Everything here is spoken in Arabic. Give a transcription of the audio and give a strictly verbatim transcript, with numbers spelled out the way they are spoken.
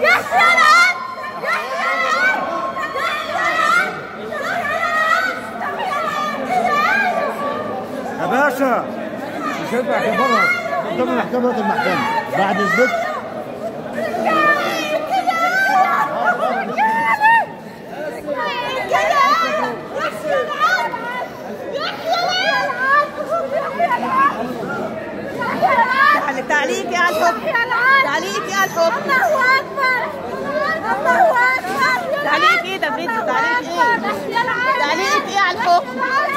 يا باشا مش هينفع كبرها قدام المحكمة المحكمة بعد اذنك. تعليقي على الحب، تعليقي على الحب. الله اكبر الله اكبر. تعليق ايه ده فيديو؟ تعليق ايه؟ تعليق ايه على الحب؟